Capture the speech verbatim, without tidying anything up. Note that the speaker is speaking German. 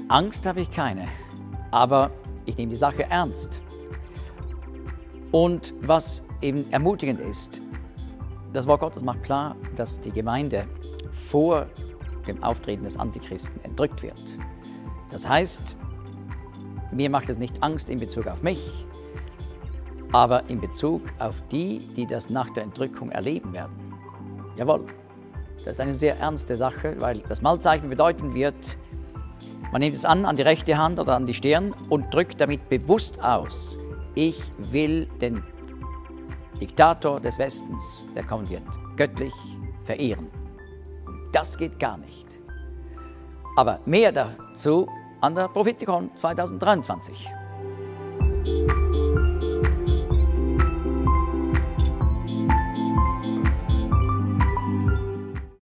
Angst habe ich keine, aber ich nehme die Sache ernst. Und was eben ermutigend ist, das Wort Gottes macht klar, dass die Gemeinde vor dem Auftreten des Antichristen entrückt wird. Das heißt, mir macht es nicht Angst in Bezug auf mich, aber in Bezug auf die, die das nach der Entrückung erleben werden. Jawohl, das ist eine sehr ernste Sache, weil das Malzeichen bedeuten wird, man nimmt es an, an die rechte Hand oder an die Stirn und drückt damit bewusst aus, ich will den Diktator des Westens, der kommen wird, göttlich verehren. Das geht gar nicht. Aber mehr dazu an der Prophetikon zweitausenddreiundzwanzig.